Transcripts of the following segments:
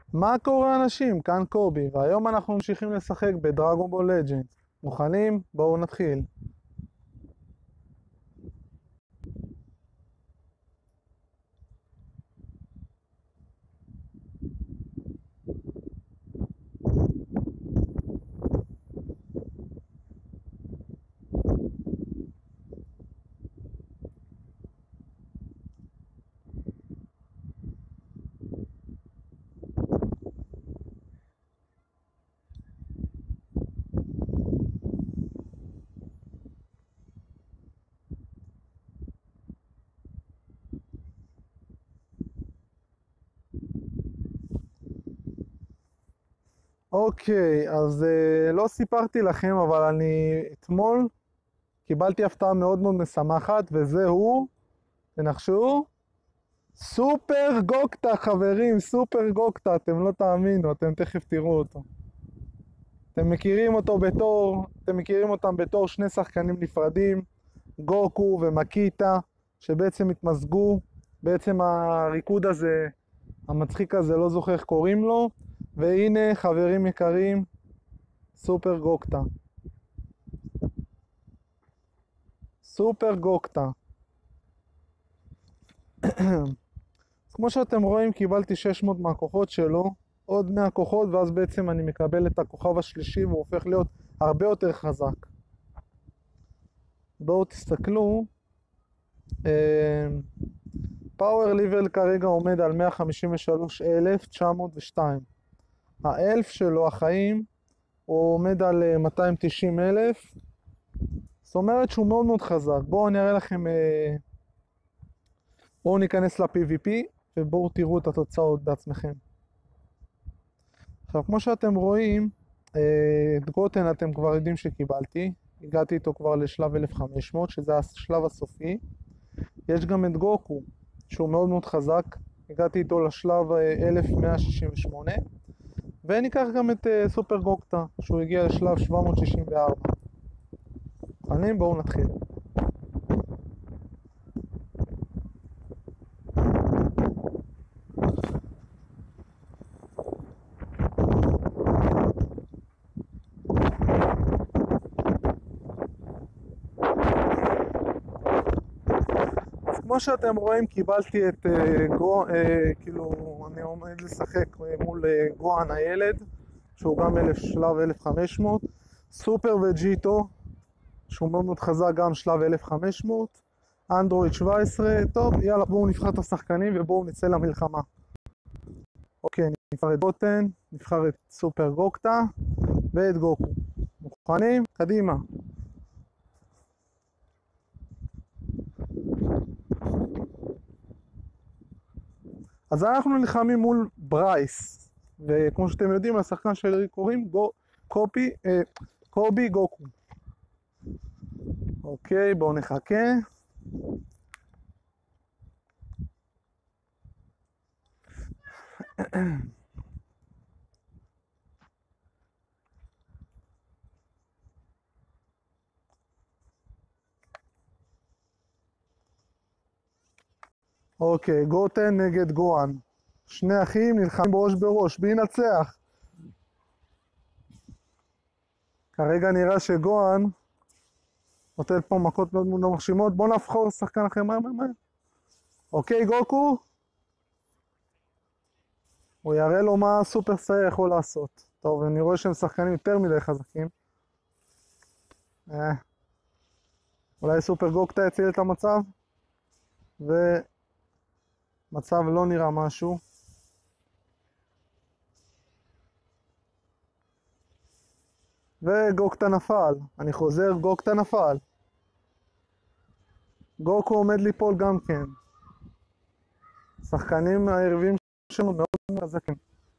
מה קורה אנשים? כאן קובי, והיום אנחנו ממשיכים לשחק בדרגון בול לג'נד. מוכנים? בואו נתחיל. אוקיי, אז לא סיפרתי לכם, אבל אני אתמול קיבלתי הפתעה מאוד מאוד משמחת, וזהו, תנחשו, סופר גוקטה חברים, סופר גוקטה, אתם לא תאמינו, אתם תכף תראו אותו. אתם מכירים אותם בתור שני שחקנים נפרדים, גוקו ומקיטה, שבעצם התמזגו, בעצם הריקוד הזה, המצחיק הזה, לא זוכר איך קוראים לו, והנה חברים יקרים, סופר גוקטה. סופר גוקטה. כמו שאתם רואים, קיבלתי 600 מהכוחות שלו, עוד 100 כוחות, ואז בעצם אני מקבל את הכוכב השלישי, והוא הופך להיות הרבה יותר חזק. בואו תסתכלו, פאוור ליבל כרגע עומד על 153,902. האלף שלו, החיים, הוא עומד על 290,000. זאת אומרת שהוא מאוד מאוד חזק. בואו אני אראה לכם, בואו ניכנס ל-PVP ובואו תראו את התוצאות בעצמכם. עכשיו, כמו שאתם רואים, את גוטן אתם כבר יודעים שקיבלתי. הגעתי איתו כבר לשלב 1500, שזה השלב הסופי. יש גם את גוקו, שהוא מאוד מאוד חזק. הגעתי איתו לשלב 1168. וניקח גם את סופר גוקטה, שהוא הגיע לשלב 764. בואו נתחיל. כמו שאתם רואים, קיבלתי את כאילו אני עומד לשחק מול גואן הילד, שהוא גם שלב 1500, סופר וג'יטו, שהוא מאוד מאוד חזק, גם שלב 1500, אנדרואיד 17. טוב, יאללה, בואו נבחר את השחקנים ובואו נצא למלחמה. אוקיי, נבחר את גוטן, נבחר את סופר גוקטה ואת גוקו. מוכנים? קדימה. אז אנחנו נלחמים מול ברייס, וכמו שאתם יודעים, השחקן שלי קוראים קובי גוקו. אוקיי, בואו נחכה. אוקיי, גוטן נגד גואן. שני אחים נלחמים בראש בראש, בי נצח. כרגע נראה שגואן נותן פה מכות מאוד מאוד מרשימות. בואו נבחור שחקן אחר מהר. אוקיי, גוקו. הוא יראה לו מה סופר סאי יכול לעשות. טוב, אני רואה שהם שחקנים יותר מדי חזקים. אולי סופר גוקטה יציל את המצב. מצב לא נראה משהו. וגוקטה נפל. אני חוזר, גוקטה נפל. גוקו עומד ליפול גם כן. שחקנים היריבים שלנו מאוד חזקים.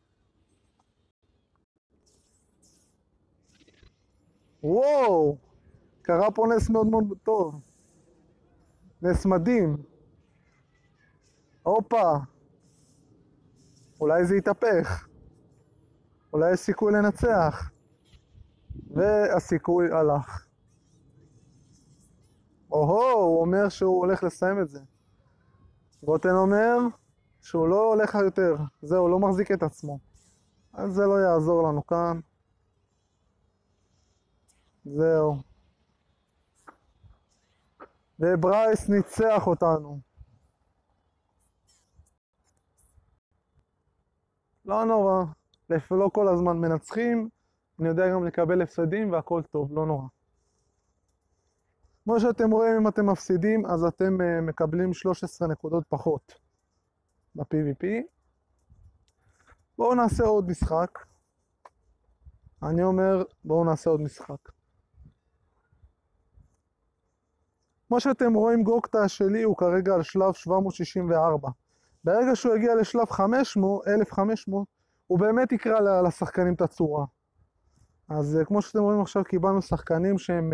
וואו! קרה פה נס מאוד מאוד טוב. נס מדהים. הופה! אולי זה יתהפך. אולי יש סיכוי לנצח. והסיכוי הלך. הוא אומר שהוא הולך לסיים את זה. גוטן אומר שהוא לא הולך יותר. זהו, לא מחזיק את עצמו. אז זה לא יעזור לנו כאן. זהו. וברייס ניצח אותנו. לא נורא. לא כל הזמן מנצחים. אני יודע גם לקבל הפסדים והכל טוב, לא נורא. כמו שאתם רואים, אם אתם מפסידים, אז אתם מקבלים 13 נקודות פחות ב-PvP. בואו נעשה עוד משחק. אני אומר, בואו נעשה עוד משחק. כמו שאתם רואים, גוקטה שלי הוא כרגע על שלב 764. ברגע שהוא יגיע לשלב 1500, הוא באמת יקרא לשחקנים את הצורה. אז כמו שאתם רואים עכשיו, קיבלנו שחקנים שהם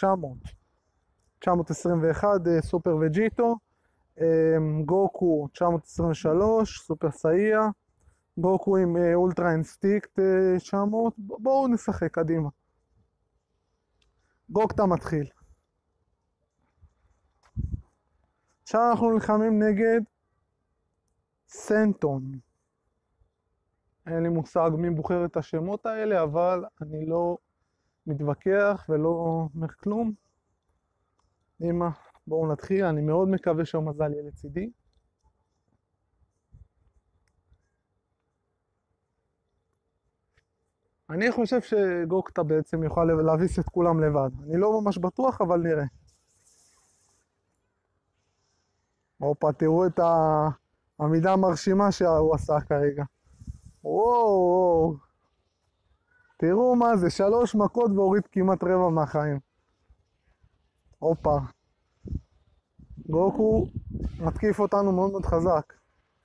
921, סופר וג'יטו, גוקו 923, סופר סאיה, גוקו עם אולטרה אינסטיקט 900, בואו נשחק קדימה. גוקטה מתחיל. עכשיו אנחנו נלחמים נגד סנטון. אין לי מושג מי בוחר את השמות האלה, אבל אני לא מתווכח ולא אומר כלום. אמא, בואו נתחיל, אני מאוד מקווה שהמזל יהיה לצידי. אני חושב שגוקטה בעצם יוכל להביס את כולם לבד. אני לא ממש בטוח, אבל נראה. הופה, תראו את העמידה המרשימה שהוא עשה כרגע. וואו, תראו מה זה, 3 מכות והוריד כמעט רבע מהחיים. הופה. גוקו מתקיף אותנו מאוד מאוד חזק.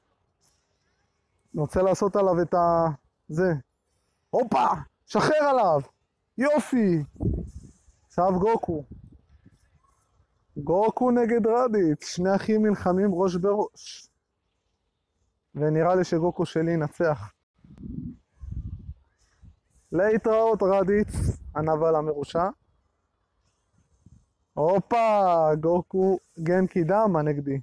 אני רוצה לעשות עליו את זה. הופה! שחרר עליו! יופי! עכשיו גוקו. גוקו נגד רדיץ. שני אחים נלחמים ראש בראש. ונראה לי שגוקו שלי ינצח. להתראות רדיץ, הנבל המרושע. הופה! גוקו גנקי דאמה נגדי.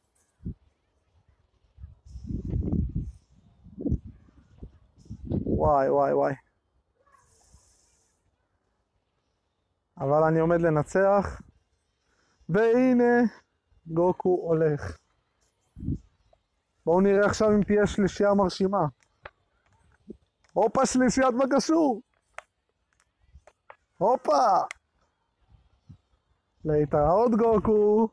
וואי וואי וואי. אבל אני עומד לנצח. והנה גוקו הולך. בואו נראה עכשיו אם תהיה שלישייה מרשימה. הופה, שלישיית בקשור. הופה. להתראות גוקו.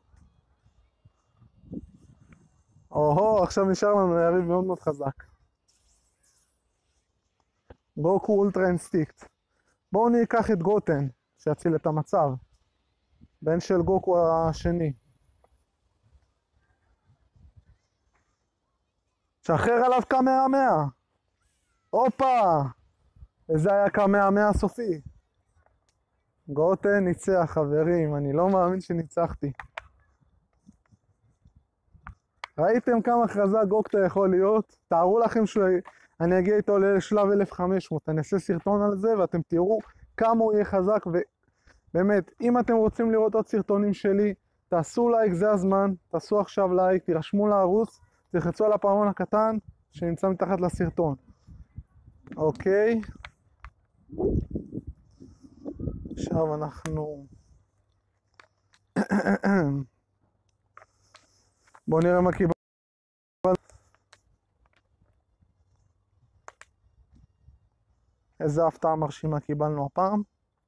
עכשיו נשאר לנו יריב מאוד מאוד חזק. גוקו אולטרה אינסטיקט. בואו ניקח את גוטן, שיציל את המצב. בן של גוקו השני. שחרר עליו קמהמאה. הופה! וזה היה קמהמאה הסופי. גוטן ניצח, חברים. אני לא מאמין שניצחתי. ראיתם כמה חזק גוקטה יכול להיות? תארו לכם שאני אגיע איתו לשלב 1500. אני אעשה סרטון על זה ואתם תראו כמה הוא יהיה חזק. ובאמת, אם אתם רוצים לראות עוד סרטונים שלי, תעשו לייק, זה הזמן. תעשו עכשיו לייק, תירשמו לערוץ, תלחצו על הפעמון הקטן שנמצא מתחת לסרטון. אוקיי. עכשיו אנחנו... בואו נראה מה קיבלנו. איזה הפתעה מרשימה קיבלנו הפעם.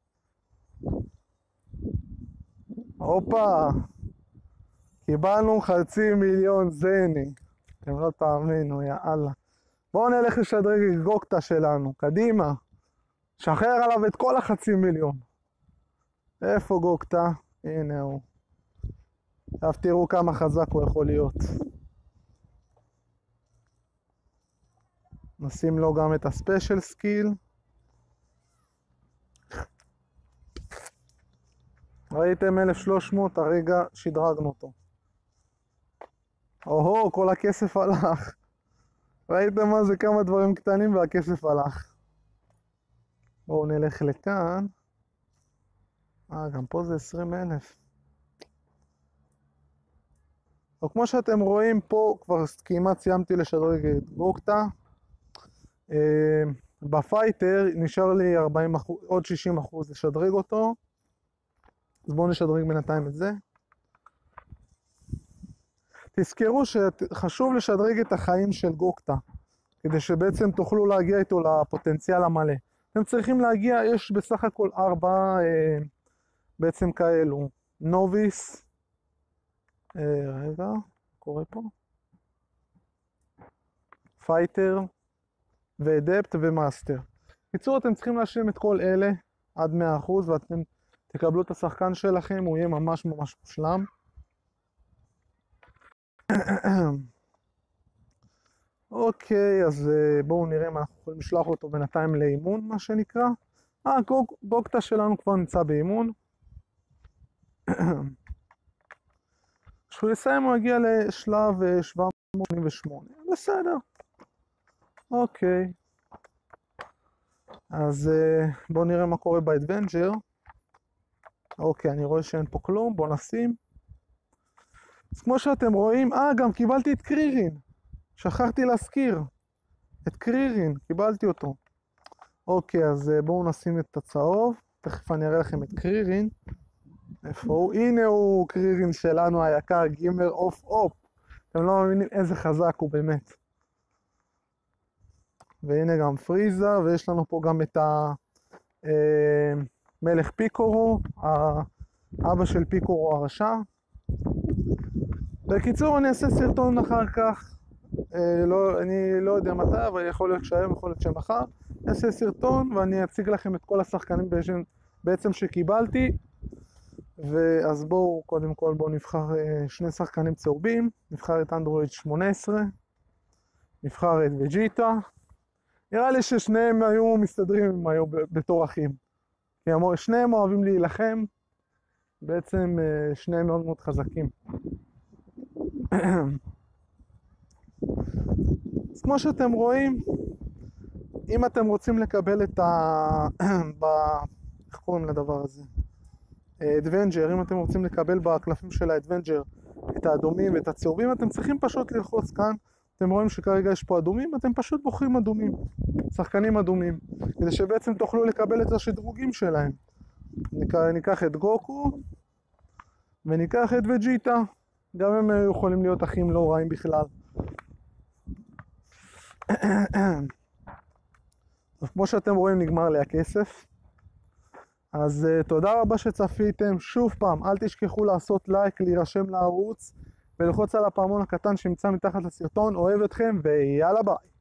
הופה! קיבלנו 500,000 זני. אתם לא תאמינו, יאללה. בואו נלך לשדרג את גוקטה שלנו. קדימה. שחרר עליו את כל 500,000. איפה גוקטה? הנה הוא. עכשיו תראו כמה חזק הוא יכול להיות. נשים לו גם את הספיישל סקיל. ראיתם 1300, הרגע שדרגנו אותו. כל הכסף הלך. ראיתם מה זה? כמה דברים קטנים והכסף הלך. בואו נלך לכאן. גם פה זה 20,000. כמו שאתם רואים פה, כבר כמעט סיימתי לשדרג את גוקטה. בפייטר נשאר לי 40%, עוד 60% לשדרג אותו. אז בואו נשדרג בינתיים את זה. תזכרו שחשוב לשדרג את החיים של גוקטה, כדי שבעצם תוכלו להגיע איתו לפוטנציאל המלא. אתם צריכים להגיע, יש בסך הכל 4 בעצם כאלו. נוביס, רגע, קורה פה? פייטר, ואדפט ומאסטר. בקיצור, אתם צריכים להשלים את כל אלה עד 100%, ואתם תקבלו את השחקן שלכם, הוא יהיה ממש ממש מושלם. אוקיי, אז בואו נראה אם אנחנו יכולים לשלוח אותו בינתיים לאימון, מה שנקרא. גוקטה שלנו כבר נמצא באימון. כשהוא יסיים הוא יגיע לשלב 788. בסדר. אוקיי. אז בואו נראה מה קורה באדוונג'ר. אוקיי, אני רואה שאין פה כלום, בואו נשים. אז כמו שאתם רואים, גם קיבלתי את קרירין. שכחתי להזכיר. את קרירין, קיבלתי אותו. אוקיי, אז בואו נשים את הצהוב. תכף אני אראה לכם את קרירין. איפה הוא? הנה הוא קרירין שלנו היקר, גימר אוף אופ. אתם לא מאמינים איזה חזק הוא באמת. והנה גם פריזה, ויש לנו פה גם את המלך פיקורו, האבא של פיקורו הרשע. בקיצור, אני אעשה סרטון אחר כך, אני לא יודע מתי, אבל יכול להיות שהיום, יכול להיות שמחר. אני אעשה סרטון ואני אציג לכם את כל השחקנים בעצם שקיבלתי. ואז בואו, קודם כל בואו נבחר 2 שחקנים צהובים, נבחר את אנדרואיד 18, נבחר את וג'יטה. נראה לי ששניהם היו מסתדרים אם היו בתור אחים. כי שניהם אוהבים להילחם, בעצם שניהם מאוד מאוד חזקים. אז כמו שאתם רואים, אם אתם רוצים לקבל את איך קוראים לדבר הזה? אדוונג'ר, אם אתם רוצים לקבל בקלפים של האדוונג'ר את האדומים ואת הצהובים, אתם צריכים פשוט ללחוץ כאן. אתם רואים שכרגע יש פה אדומים, אתם פשוט בוחרים אדומים, שחקנים אדומים, כדי שבעצם תוכלו לקבל את השדרוגים שלהם. ניקח את גוקו, וניקח את וג'יטה, גם הם יכולים להיות אחים לא רעים בכלל. אז כמו שאתם רואים נגמר לי הכסף. אז תודה רבה שצפיתם. שוב פעם, אל תשכחו לעשות לייק, להירשם לערוץ, ולחוץ על הפעמון הקטן שנמצא מתחת לסרטון. אוהב אתכם ויאללה ביי.